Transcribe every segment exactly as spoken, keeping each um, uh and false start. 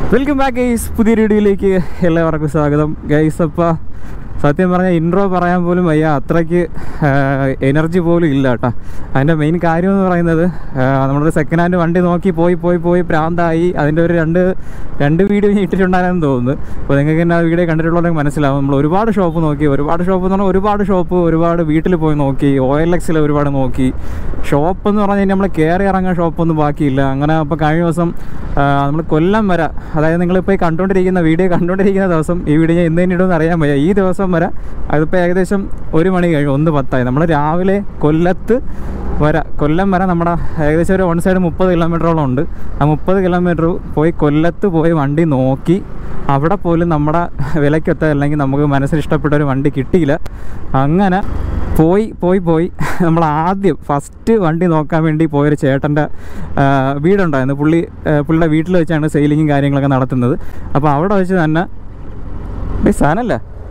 Welcome back guys, പുതിയൊരു വീഡിയോയിലേക്ക് എല്ലാവർക്കും സ്വാഗതം. ഗൈസ്, അപ്പോൾ സത്യം പറഞ്ഞാൽ ഇൻട്രോ പറയാൻ പോലും വയ്യ, അത്രയ്ക്ക് എനർജി പോലും ഇല്ല കേട്ടോ. അതിൻ്റെ മെയിൻ കാര്യം എന്ന് പറയുന്നത് നമ്മളൊരു സെക്കൻഡ് ഹാൻഡ് വണ്ടി നോക്കി പോയി പോയി പോയി പ്രാന്തായി. അതിൻ്റെ ഒരു രണ്ട് രണ്ട് വീഡിയോ ഇട്ടിട്ടുണ്ടായിരുന്നു തോന്നുന്നു. അപ്പോൾ നിങ്ങൾക്ക് തന്നെ ആ വീഡിയോ കണ്ടിട്ടുള്ളവർക്ക് മനസ്സിലാവും. നമ്മൾ ഒരുപാട് ഷോപ്പ് നോക്കി, ഒരുപാട് ഷോപ്പ് എന്ന് പറഞ്ഞാൽ ഒരുപാട് ഷോപ്പ്, ഒരുപാട് വീട്ടിൽ പോയി നോക്കി, ഒ എൽ എക്സിൽ ഒരുപാട് നോക്കി. ഷോപ്പ് എന്ന് പറഞ്ഞു കഴിഞ്ഞാൽ നമ്മൾ കയറി ഇറങ്ങാൻ ഷോപ്പൊന്നും ബാക്കിയില്ല. അങ്ങനെ അപ്പോൾ കഴിഞ്ഞ ദിവസം നമ്മൾ കൊല്ലം വരെ, അതായത് നിങ്ങളിപ്പോൾ ഈ കണ്ടുകൊണ്ടിരിക്കുന്ന വീഡിയോ കണ്ടുകൊണ്ടിരിക്കുന്ന ദിവസം, ഈ വീഡിയോ ഞാൻ എന്തെങ്കിലും ഇടുമെന്ന് അറിയാൻ വയ്യ, ഈ ദിവസം വരെ അതിപ്പോൾ ഏകദേശം ഒരു മണി കഴിഞ്ഞു, ഒന്ന് പത്തായി. നമ്മൾ രാവിലെ കൊല്ലത്ത് വരെ, കൊല്ലം വരെ നമ്മുടെ ഏകദേശം ഒരു വൺ സൈഡ് മുപ്പത് കിലോമീറ്ററോളം ഉണ്ട്. ആ മുപ്പത് കിലോമീറ്റർ പോയി കൊല്ലത്ത് പോയി വണ്ടി നോക്കി. അവിടെ പോലും നമ്മുടെ വിലയ്ക്കൊത്ത, അല്ലെങ്കിൽ നമുക്ക് മനസ്സിന് ഇഷ്ടപ്പെട്ട ഒരു വണ്ടി കിട്ടിയില്ല. അങ്ങനെ പോയി പോയി പോയി നമ്മൾ ആദ്യം ഫസ്റ്റ് വണ്ടി നോക്കാൻ വേണ്ടി പോയൊരു ചേട്ടൻ്റെ വീടുണ്ടായിരുന്നു. പുള്ളി പുള്ളിയുടെ വീട്ടിൽ വെച്ചാണ് സെയിലിങ്ങും കാര്യങ്ങളൊക്കെ നടത്തുന്നത്. അപ്പോൾ അവിടെ വെച്ച് തന്നെ സാധനമല്ല,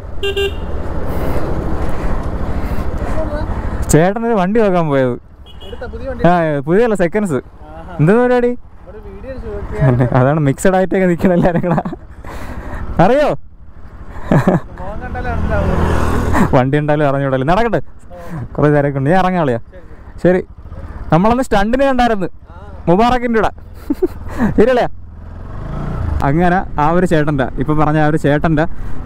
ചേട്ടനൊരു വണ്ടി നോക്കാൻ പോയത്. ആ, പുതിയല്ല, സെക്കൻഡ്സ്. എന്താ പരിപാടി? അതാണ് മിക്സഡ് ആയിട്ടൊക്കെ നിൽക്കണം എല്ലാവരും കൂടെ. അറിയോ? വണ്ടി ഉണ്ടായാലും അറിഞ്ഞൂടല്ലോ. നടക്കട്ടെ, കുറേ തിരക്കുണ്ട്, ഞാൻ ഇറങ്ങാളിയാ. ശരി, നമ്മളന്ന് സ്റ്റണ്ടിന് കണ്ടായിരുന്നു മുബാറക്കിൻ്റെ കൂടെ, ശരിയല്ലേ? അങ്ങനെ ആ ഒരു ചേട്ടൻ്റെ, ഇപ്പോൾ പറഞ്ഞ ആ ഒരു ചേട്ടൻ്റെ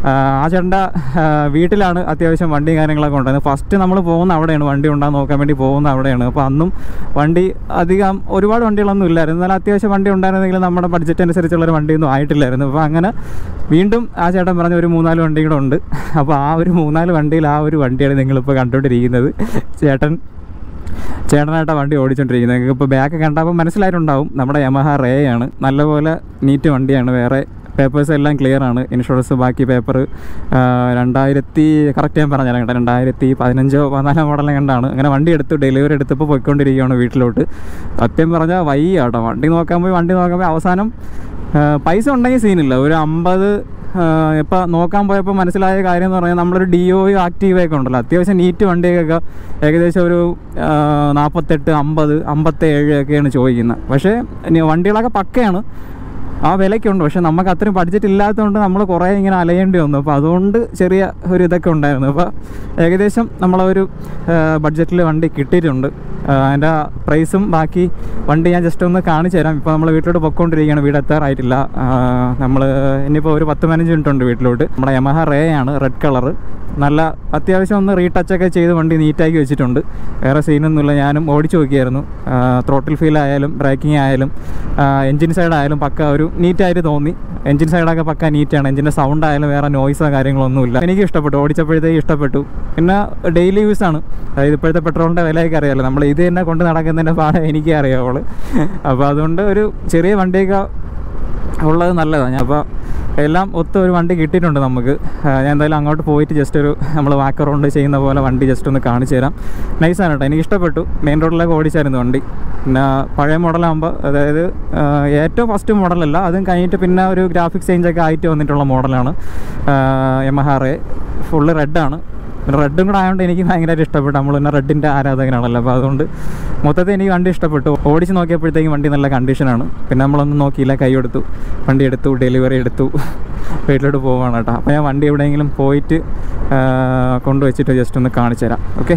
ആ ചേട്ടൻ്റെ വീട്ടിലാണ് അത്യാവശ്യം വണ്ടിയും കാര്യങ്ങളൊക്കെ ഉണ്ടായിരുന്നത്. ഫസ്റ്റ് നമ്മൾ പോകുന്ന അവിടെയാണ്, വണ്ടി ഉണ്ടാകാൻ നോക്കാൻ വേണ്ടി പോകുന്ന അവിടെയാണ്. അപ്പോൾ അന്നും വണ്ടി അധികം ഒരുപാട് വണ്ടികളൊന്നും ഇല്ലായിരുന്നു. എന്നാൽ അത്യാവശ്യം വണ്ടി ഉണ്ടായിരുന്നെങ്കിൽ നമ്മുടെ ബഡ്ജറ്റ് അനുസരിച്ചുള്ളൊരു വണ്ടിയൊന്നും ആയിട്ടില്ലായിരുന്നു. അപ്പോൾ അങ്ങനെ വീണ്ടും ആ ചേട്ടൻ പറഞ്ഞ ഒരു മൂന്നാല് വണ്ടി കൂടെ ഉണ്ട്. അപ്പോൾ ആ ഒരു മൂന്നാല് വണ്ടിയിൽ ആ ഒരു വണ്ടിയാണ് നിങ്ങളിപ്പോൾ കണ്ടുകൊണ്ടിരിക്കുന്നത്. ചേട്ടൻ ചേട്ടനായിട്ടാണ് വണ്ടി ഓടിച്ചുകൊണ്ടിരിക്കുന്നത്. നിങ്ങൾക്ക് ഇപ്പോൾ ബാക്ക് കണ്ടപ്പോൾ മനസ്സിലായിട്ടുണ്ടാവും, നമ്മുടെ യമഹ റേ ആണ്. നല്ലപോലെ നീറ്റ് വണ്ടിയാണ്, വേറെ പേപ്പേഴ്സ് എല്ലാം ക്ലിയർ ആണ്. ഇൻഷുറൻസ് ബാക്കി പേപ്പർ രണ്ടായിരത്തി കറക്റ്റ് ഞാൻ പറഞ്ഞാൽ കേട്ടോ, രണ്ടായിരത്തി പതിനഞ്ചോ പതിനാലോ മോഡലും കണ്ടാണ്. അങ്ങനെ വണ്ടി എടുത്ത് ഡെലിവറി എടുത്തപ്പോൾ പോയിക്കൊണ്ടിരിക്കുകയാണ് വീട്ടിലോട്ട്. സത്യം പറഞ്ഞാൽ വയ്യ കേട്ടോ, വണ്ടി നോക്കാൻ പോയി വണ്ടി നോക്കാൻ പോയി അവസാനം പൈസ ഉണ്ടെങ്കിൽ സീനില്ല. ഒരു അമ്പത് ഇപ്പോൾ നോക്കാൻ പോയപ്പോൾ മനസ്സിലായ കാര്യം എന്ന് പറഞ്ഞാൽ, നമ്മളൊരു ഡി ഒ ആക്റ്റീവൊക്കെ ഉണ്ടല്ലോ, അത്യാവശ്യം നീറ്റ് വണ്ടിയൊക്കെ ഏകദേശം ഒരു നാൽപ്പത്തെട്ട് അമ്പത് അമ്പത്തേഴ് ഒക്കെയാണ് ചോദിക്കുന്നത്. പക്ഷേ വണ്ടികളൊക്കെ പക്കയാണ്, ആ വിലയ്ക്കുണ്ട്. പക്ഷേ നമുക്ക് അത്രയും ബഡ്ജറ്റ് ഇല്ലാത്തതുകൊണ്ട് നമ്മൾ കുറേ ഇങ്ങനെ അലയേണ്ടി വന്നു. അപ്പോൾ അതുകൊണ്ട് ചെറിയ ഒരു ഇതൊക്കെ ഉണ്ടായിരുന്നു. അപ്പോൾ ഏകദേശം നമ്മളൊരു ബഡ്ജറ്റിൽ വണ്ടി കിട്ടിയിട്ടുണ്ട്. അതിൻ്റെ പ്രൈസും ബാക്കി വണ്ടി ഞാൻ ജസ്റ്റ് ഒന്ന് കാണിച്ചു തരാം. ഇപ്പോൾ നമ്മൾ വീട്ടിലോട്ട് പൊയ്ക്കൊണ്ടിരിക്കുകയാണ്, വീട് എത്താറായിട്ടില്ല. നമ്മൾ ഇനിയിപ്പോൾ ഒരു പത്ത് പതിനഞ്ച് മിനിറ്റ് ഉണ്ട് വീട്ടിലോട്ട്. നമ്മുടെ യമഹ റേ ആണ്, റെഡ് കളറ്. നല്ല അത്യാവശ്യം ഒന്ന് റീടച്ചൊക്കെ ചെയ്ത് വണ്ടി നീറ്റാക്കി വെച്ചിട്ടുണ്ട്. വേറെ സീനൊന്നുമില്ല. ഞാനും ഓടിച്ചു നോക്കിയായിരുന്നു. ത്രോട്ടിൽ ഫീൽ ആയാലും ബ്രേക്കിംഗ് ആയാലും എൻജിൻ സൈഡ് ആയാലും പക്ക ഒരു നീറ്റായിട്ട് തോന്നി. എൻജിൻ സൈഡൊക്കെ പക്ക നീറ്റാണ്. എൻജിൻ്റെ സൗണ്ട് ആയാലും വേറെ നോയ്സോ കാര്യങ്ങളൊന്നുമില്ല. എനിക്ക് ഇഷ്ടപ്പെട്ടു, ഓടിച്ചപ്പോഴത്തേക്ക് ഇഷ്ടപ്പെട്ടു. പിന്നെ ഡെയിലി യൂസാണ്. അതായത് ഇപ്പോഴത്തെ പെട്രോളിൻ്റെ വിലയൊക്കെ അറിയാമല്ലോ, നമ്മൾ ഇത് തന്നെ കൊണ്ട് നടക്കുന്നതിൻ്റെ പാടെ എനിക്കേ അറിയാവുള്ളൂ. അപ്പോൾ അതുകൊണ്ട് ഒരു ചെറിയ വണ്ടിയൊക്കെ ഉള്ളത് നല്ലതാണ്. ഞാൻ അപ്പോൾ എല്ലാം ഒത്ത ഒരു വണ്ടി കിട്ടിയിട്ടുണ്ട് നമുക്ക്. ഞാൻ എന്തായാലും അങ്ങോട്ട് പോയിട്ട് ജസ്റ്റ് ഒരു നമ്മൾ വാക്ക് റൗണ്ട് ചെയ്യുന്ന പോലെ വണ്ടി ജസ്റ്റ് ഒന്ന് കാണിച്ചു തരാം. നൈസാണ് കേട്ടോ, എനിക്ക് ഇഷ്ടപ്പെട്ടു. മെയിൻ റോഡിലൊക്കെ ഓടിച്ചായിരുന്നു വണ്ടി. പിന്നെ പഴയ മോഡലാകുമ്പോൾ, അതായത് ഏറ്റവും ഫസ്റ്റ് മോഡലല്ല, അതും കഴിഞ്ഞിട്ട് പിന്നെ ഒരു ഗ്രാഫിക്സ് ചേഞ്ചൊക്കെ ആയിട്ട് വന്നിട്ടുള്ള മോഡലാണ് യമഹ റേ. ഫുള്ള് റെഡാണ്. പിന്നെ റെഡും കൂടെ ആയതുകൊണ്ട് എനിക്ക് ഭയങ്കരമായിട്ട് ഇഷ്ടപ്പെട്ടു. നമ്മൾ പിന്നെ റെഡിൻ്റെ ആരാധകനാണല്ലോ. അപ്പോൾ അതുകൊണ്ട് മൊത്തത്തിൽ എനിക്ക് വണ്ടി ഇഷ്ടപ്പെട്ടു. ഓടിച്ച് നോക്കിയപ്പോഴത്തേക്കും വണ്ടി നല്ല കണ്ടീഷനാണ്. പിന്നെ നമ്മളൊന്നും നോക്കിയില്ല, കൈ എടുത്തു, വണ്ടി എടുത്തു, ഡെലിവറി എടുത്തു, വീട്ടിലോട്ട് പോവുകയാണ് കേട്ടോ. അപ്പോൾ ഞാൻ വണ്ടി എവിടെയെങ്കിലും പോയിട്ട് കൊണ്ടുവച്ചിട്ട് ജസ്റ്റ് ഒന്ന് കാണിച്ചു തരാം. ഓക്കെ,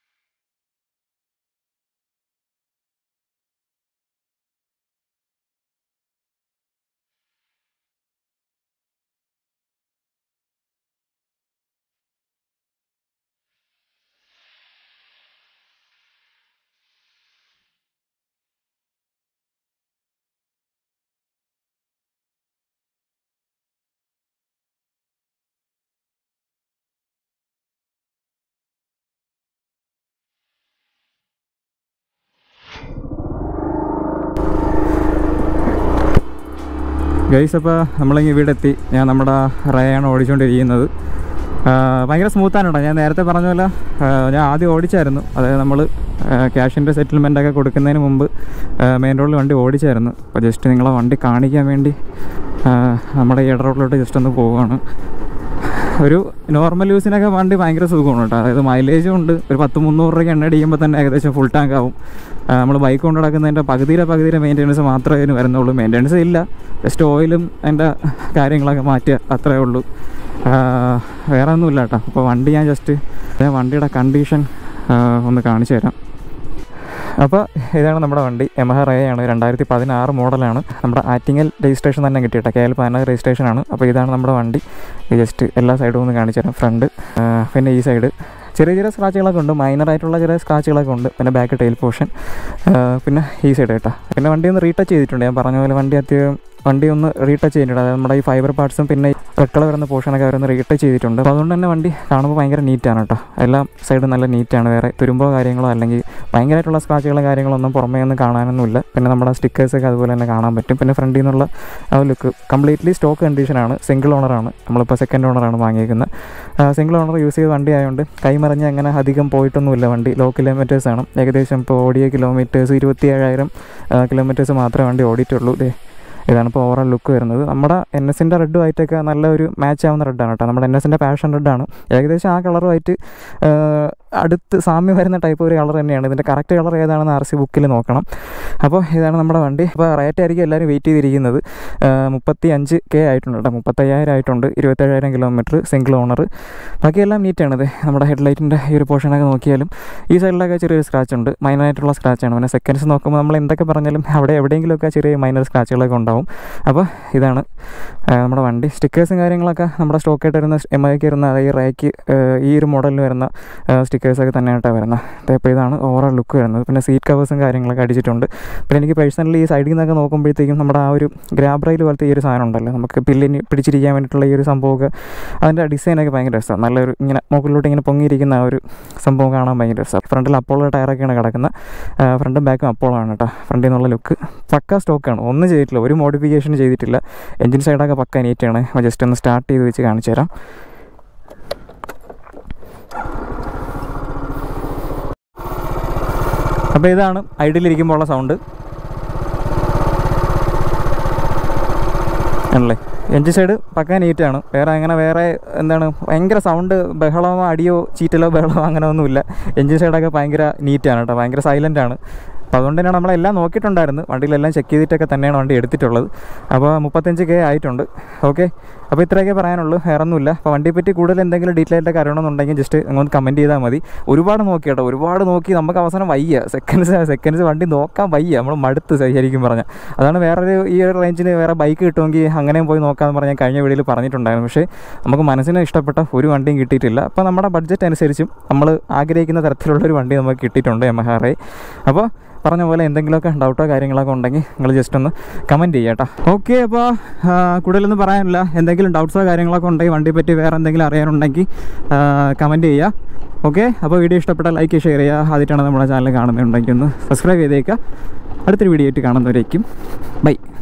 ഗൈസ്, അപ്പോൾ നമ്മളിങ്ങനെ വീടെത്തി. ഞാൻ നമ്മുടെ റേയാണ് ഓടിച്ചുകൊണ്ടിരിക്കുന്നത്. ഭയങ്കര സ്മൂത്താണ് കേട്ടോ. ഞാൻ നേരത്തെ പറഞ്ഞ പോലെ ഞാൻ ആദ്യം ഓടിച്ചായിരുന്നു. അതായത് നമ്മൾ ക്യാഷിൻ്റെ സെറ്റിൽമെൻറ്റൊക്കെ കൊടുക്കുന്നതിന് മുമ്പ് മെയിൻ റോഡിൽ വണ്ടി ഓടിച്ചായിരുന്നു. അപ്പോൾ ജസ്റ്റ് നിങ്ങളെ വണ്ടി കാണിക്കാൻ വേണ്ടി നമ്മുടെ ഈ ഇട റോഡിലോട്ട് ജസ്റ്റ് ഒന്ന് പോവുകയാണ്. ഒരു നോർമൽ യൂസിനൊക്കെ വണ്ടി ഭയങ്കര സുഖമാണ് കേട്ടോ. അതായത് മൈലേജും ഉണ്ട്. ഒരു പത്ത് മുന്നൂറ് രൂപയ്ക്ക് എണ്ണ അടിക്കുമ്പോൾ തന്നെ ഏകദേശം ഫുൾ ടാങ്ക് ആവും. നമ്മൾ ബൈക്ക് കൊണ്ട് നടക്കുന്നതിൻ്റെ പകുതിയിലെ പകുതിയിലെ മെയിൻ്റെനൻസ് മാത്രമേ അതിന് വരുന്നുള്ളൂ. മെയിൻ്റെനൻസ് ഇല്ല, ജസ്റ്റ് ഓയിലും അതിൻ്റെ കാര്യങ്ങളൊക്കെ മാറ്റുക, അത്രയേ ഉള്ളൂ. വേറെ ഒന്നുമില്ല കേട്ടോ. അപ്പോൾ വണ്ടി ഞാൻ ജസ്റ്റ് വണ്ടിയുടെ കണ്ടീഷൻ ഒന്ന് കാണിച്ചു തരാം. അപ്പോൾ ഇതാണ് നമ്മുടെ വണ്ടി. യമഹ റേ ആണ്, രണ്ടായിരത്തി പതിനാറ് മോഡലാണ്. നമ്മുടെ ആറ്റിങ്ങൽ രജിസ്ട്രേഷൻ തന്നെ കിട്ടിയിട്ട കെ എൽ പതിനാറ് രജിസ്ട്രേഷനാണ്. അപ്പോൾ ഇതാണ് നമ്മുടെ വണ്ടി. ജസ്റ്റ് എല്ലാ സൈഡും ഒന്ന് കാണിച്ചു തരാം. ഫ്രണ്ട്, പിന്നെ ഈ സൈഡ് ചെറിയ ചെറിയ സ്ക്രാച്ചുകളൊക്കെ ഉണ്ട്, മൈനറായിട്ടുള്ള ചെറിയ സ്ക്രാച്ചുകളൊക്കെ ഉണ്ട്. പിന്നെ ബാക്ക് ടൈൽ പോർഷൻ, പിന്നെ ഈ സൈഡ് കേട്ടോ. പിന്നെ വണ്ടി ഒന്ന് റീടച്ച് ചെയ്തിട്ടുണ്ട്. ഞാൻ പറഞ്ഞ പോലെ വണ്ടി അത്യാവശ്യം വണ്ടി ഒന്ന് റീടച്ച് ചെയ്തിട്ടുണ്ട്. അതായത് നമ്മുടെ ഈ ഫൈബർ പാർട്സും പിന്നെ റെഡ് കളർ വരുന്ന പോർഷനൊക്കെ അവരൊന്ന് റീടച്ച് ചെയ്തിട്ടുണ്ട്. അപ്പോൾ അതുകൊണ്ട് തന്നെ വണ്ടി കാണുമ്പോൾ ഭയങ്കര നീറ്റാണ് കേട്ടോ. എല്ലാ സൈഡും നല്ല നീറ്റാണ്. വേറെ തുരുമ്പോ കാര്യങ്ങളോ അല്ലെങ്കിൽ ഭയങ്കരമായിട്ടുള്ള സ്ക്രാച്ചുകളോ കാര്യങ്ങളൊന്നും പുറമേ ഒന്നും കാണാനൊന്നുമില്ല. പിന്നെ നമ്മുടെ സ്റ്റിക്കേഴ്സൊക്കെ അതുപോലെ തന്നെ കാണാൻ പറ്റും. പിന്നെ ഫ്രണ്ടിൽ നിന്നുള്ള ആ ലുക്ക് കംപ്ലീറ്റ്ലി സ്റ്റോക്ക് കണ്ടീഷനാണ്. സിംഗിൾ ഓണറാണ്, നമ്മളിപ്പോൾ സെക്കൻഡ് ഓണറാണ് വാങ്ങിയിരിക്കുന്നത്. സിംഗിൾ ഓണർ യൂസ് ചെയ്ത വണ്ടി ആയതുകൊണ്ട് കൈമറിഞ്ഞ് അങ്ങനെ അധികം പോയിട്ടൊന്നുമില്ല വണ്ടി. ലോ കിലോമീറ്റേഴ്സാണ്. ഏകദേശം ഇപ്പോൾ ഓടിയ കിലോമീറ്റേഴ്സ് ഇരുപത്തി ഏഴായിരം കിലോമീറ്റേഴ്സ് മാത്രമേ വണ്ടി ഓടിയിട്ടുള്ളൂ. ഇതാണ് ഇപ്പോൾ ഓവറോൾ ലുക്ക് വരുന്നത്. നമ്മുടെ എൻ എസിൻ്റെ റെഡുമായിട്ടൊക്കെ നല്ലൊരു മാച്ച് ആവുന്ന റെഡാണ് കേട്ടോ. നമ്മുടെ എൻ എസിൻ്റെ പാഷൻ റെഡാണ്. ഏകദേശം ആ കളറുമായിട്ട് അടുത്ത് സാമ്യം വരുന്ന ടൈപ്പ് ഒരു കളർ തന്നെയാണ്. ഇതിൻ്റെ കറക്റ്റ് കളർ ഏതാണെന്ന് ആർ സി ബുക്കിൽ നോക്കണം. അപ്പോൾ ഇതാണ് നമ്മുടെ വണ്ടി. അപ്പോൾ റേറ്റ് ആയിരിക്കും എല്ലാവരും വെയിറ്റ് ചെയ്തിരിക്കുന്നത്. മുപ്പത്തി അഞ്ച് കെ ആയിട്ടുണ്ട് കേട്ടോ. മുപ്പത്തയ്യായിരം ആയിട്ടുണ്ട്. ഇരുപത്തേഴായിരം കിലോമീറ്റർ, സിംഗിൾ ഓണർ. ബാക്കിയെല്ലാം നീറ്റാണിത്. നമ്മുടെ ഹെഡ്ലൈറ്റിൻ്റെ ഈ ഒരു പോർഷനൊക്കെ നോക്കിയാലും ഈ സൈഡിലൊക്കെ ചെറിയൊരു സ്ക്രാച്ച് ഉണ്ട്, മൈനറായിട്ടുള്ള സ്ക്രാച്ചാണ്. പിന്നെ സെക്കൻഡ്സ് നോക്കുമ്പോൾ നമ്മൾ എന്തൊക്കെ പറഞ്ഞാലും അവിടെ എവിടെയെങ്കിലുമൊക്കെ ചെറിയ മൈനർ സ്ക്രാച്ചുകളൊക്കെ ഉണ്ടാവും. അപ്പോൾ ഇതാണ് നമ്മുടെ വണ്ടി. സ്റ്റിക്കേഴ്സും കാര്യങ്ങളൊക്കെ നമ്മുടെ സ്റ്റോക്കായിട്ട് വരുന്ന എം ഐക്ക് വരുന്ന ഈ റേക്ക് ഈ ഒരു മോഡലിൽ വരുന്ന സ്റ്റിക്കേഴ്സൊക്കെ തന്നെയായിട്ടാണ് വരുന്നത്. അപ്പോൾ ഇതാണ് ഓവറോൾ ലുക്ക് വരുന്നത്. പിന്നെ സീറ്റ് കവേഴ്സും കാര്യങ്ങളൊക്കെ അടിച്ചിട്ടുണ്ട്. പിന്നെ എനിക്ക് പേഴ്സണലി ഈ സൈഡിൽ നിന്നൊക്കെ നോക്കുമ്പോഴത്തേക്കും നമ്മുടെ ആ ഒരു ഗ്രാബ് റെയിൽ പോലത്തെ ഈ ഒരു സാധനം ഉണ്ടല്ലോ, നമുക്ക് പില്ലിന് പിടിച്ചിരിക്കാൻ വേണ്ടിയിട്ടുള്ള ഈ ഒരു സംഭവമൊക്കെ അതിൻ്റെ ഡിസൈനൊക്കെ ഭയങ്കര രസമാണ്. നല്ലൊരു ഇങ്ങനെ മുകളിലോട്ട് ഇങ്ങനെ പൊങ്ങിയിരിക്കുന്ന ആ ഒരു സംഭവം കാണാൻ ഭയങ്കര രസമാണ്. ഫ്രണ്ടിൽ അപ്പോളോ ടയറൊക്കെയാണ് കിടക്കുന്നത്. ഫ്രണ്ടും ബാക്കും അപ്പോളോ ആണ് കേട്ടോ. ഫ്രണ്ടിൽ നിന്നുള്ള ലുക്ക് പക്ക സ്റ്റോക്കാണ്, ഒന്നും ചെയ്തിട്ടില്ല, ഒരു മോഡിഫിക്കേഷൻ ചെയ്തിട്ടില്ല. എൻജിൻ സൈഡൊക്കെ പക്ക നീറ്റാണ്. ജസ്റ്റ് ഒന്ന് സ്റ്റാർട്ട് ചെയ്ത് വെച്ച് കാണിച്ചു തരാം. അപ്പോൾ ഇതാണ് ഐഡിയലിരിക്കുമ്പോൾ ഉള്ള സൗണ്ട് ആണല്ലേ. എൻജിൻ സൈഡ് പക്ക നീറ്റാണ്. വേറെ അങ്ങനെ വേറെ എന്താണ് ഭയങ്കര സൗണ്ട് ബഹളമോ അടിയോ ചീറ്റലോ ബഹളമോ അങ്ങനെ ഒന്നുമില്ല. എൻജിൻ സൈഡൊക്കെ ഭയങ്കര നീറ്റാണ് കേട്ടോ, ഭയങ്കര സൈലൻ്റാണ്. അപ്പോൾ അതുകൊണ്ട് തന്നെയാണ് നമ്മളെല്ലാം നോക്കിയിട്ടുണ്ടായിരുന്നു. വണ്ടിയിലെല്ലാം ചെക്ക് ചെയ്തിട്ടൊക്കെ തന്നെയാണ് വണ്ടി എടുത്തിട്ടുള്ളത്. അപ്പോൾ മുപ്പത്തഞ്ച് കെ ആയിട്ടുണ്ട്. ഓക്കെ, അപ്പോൾ ഇത്രയൊക്കെ പറയാനുള്ളൂ, വേറെ ഒന്നുമില്ല. അപ്പോൾ വണ്ടിയെപ്പറ്റി കൂടുതൽ എന്തെങ്കിലും ഡീറ്റെയിലൊക്കെ അറിയണമെന്നുണ്ടെങ്കിൽ ജസ്റ്റ് അങ്ങോട്ട് കമൻറ്റ് ചെയ്താൽ മതി. ഒരുപാട് നോക്കി കേട്ടോ, ഒരുപാട് നോക്കി നമുക്ക് അവസാനം വയ്യ. സെക്കൻഡ്സ് സെക്കൻഡ്സ് വണ്ടി നോക്കാൻ വയ്യ, നമ്മൾ മടുത്ത് ശരിക്കും പറഞ്ഞാൽ. അതാണ് വേറൊരു ഈ ഒരു റേഞ്ചിന് വേറെ ബൈക്ക് കിട്ടുമെങ്കിൽ അങ്ങനെയും പോയി നോക്കാമെന്ന് പറഞ്ഞാൽ കഴിഞ്ഞ വീഡിയോയിൽ പറഞ്ഞിട്ടുണ്ടായിരുന്നു. പക്ഷേ നമുക്ക് മനസ്സിന് ഇഷ്ടപ്പെട്ട ഒരു വണ്ടിയും കിട്ടിയിട്ടില്ല. അപ്പോൾ നമ്മുടെ ബഡ്ജറ്റ് അനുസരിച്ചും നമ്മൾ ആഗ്രഹിക്കുന്ന തരത്തിലുള്ളൊരു വണ്ടി നമുക്ക് കിട്ടിയിട്ടുണ്ട് യമഹ റേ. അപ്പോൾ പറഞ്ഞ പോലെ എന്തെങ്കിലുമൊക്കെ ഡൗട്ടോ കാര്യങ്ങളൊക്കെ ഉണ്ടെങ്കിൽ നിങ്ങൾ ജസ്റ്റ് ഒന്ന് കമൻറ്റ് ചെയ്യുക കേട്ടോ. ഓക്കെ, അപ്പോൾ കൂടുതലൊന്നും പറയാനില്ല. എന്തെങ്കിലും ഡൗട്ട്സോ കാര്യങ്ങളൊക്കെ ഉണ്ടെങ്കിൽ വണ്ടിയെ പറ്റി വേറെ എന്തെങ്കിലും അറിയാനുണ്ടെങ്കിൽ കമൻറ്റ് ചെയ്യുക. ഓക്കെ, അപ്പോൾ വീഡിയോ ഇഷ്ടപ്പെട്ടാൽ ലൈക്ക് ഷെയർ ചെയ്യുക. ആദ്യമായിട്ടാണ് നമ്മുടെ ചാനൽ കാണുന്നുണ്ടെങ്കിൽ ഒന്ന് സബ്സ്ക്രൈബ് ചെയ്തേക്കുക. അടുത്തൊരു വീഡിയോ ആയിട്ട് കാണുന്നവരേക്കും ബൈ.